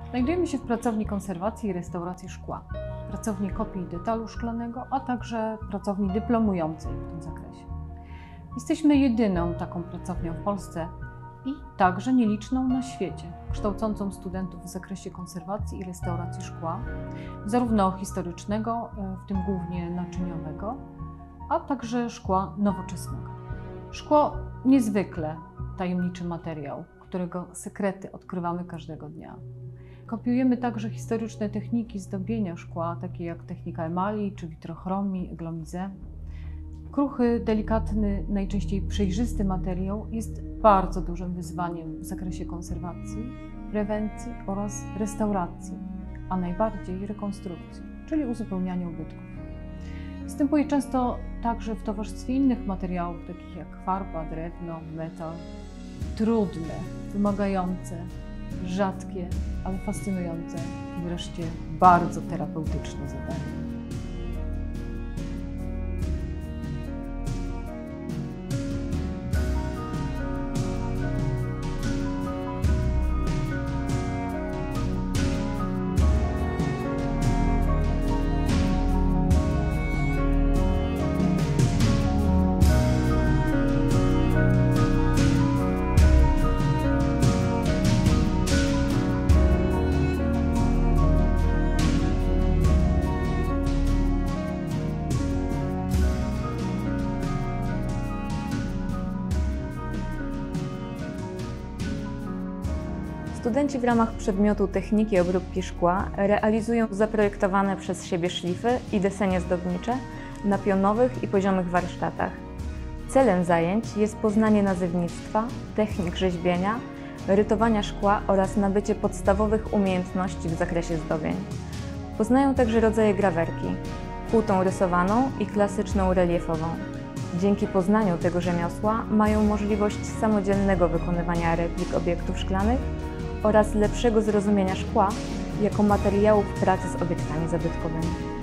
Znajdujemy się w pracowni konserwacji i restauracji szkła, pracowni kopii i detalu szklanego, a także pracowni dyplomującej w tym zakresie. Jesteśmy jedyną taką pracownią w Polsce i także nieliczną na świecie, kształcącą studentów w zakresie konserwacji i restauracji szkła, zarówno historycznego, w tym głównie naczyniowego, a także szkła nowoczesnego. Szkło niezwykle tajemniczy materiał, którego sekrety odkrywamy każdego dnia. Kopiujemy także historyczne techniki zdobienia szkła, takie jak technika emali czy witrochromii, eglomize. Kruchy, delikatny, najczęściej przejrzysty materiał jest bardzo dużym wyzwaniem w zakresie konserwacji, prewencji oraz restauracji, a najbardziej rekonstrukcji, czyli uzupełniania ubytków. Występuje często także w towarzystwie innych materiałów, takich jak farba, drewno, metal. Trudne, wymagające, rzadkie, ale fascynujące i wreszcie bardzo terapeutyczne zadanie. Studenci w ramach przedmiotu techniki obróbki szkła realizują zaprojektowane przez siebie szlify i desenie zdobnicze na pionowych i poziomych warsztatach. Celem zajęć jest poznanie nazewnictwa, technik rzeźbienia, rytowania szkła oraz nabycie podstawowych umiejętności w zakresie zdobień. Poznają także rodzaje grawerki, kłutą rysowaną i klasyczną reliefową. Dzięki poznaniu tego rzemiosła mają możliwość samodzielnego wykonywania replik obiektów szklanych oraz lepszego zrozumienia szkła jako materiałów pracy z obiektami zabytkowymi.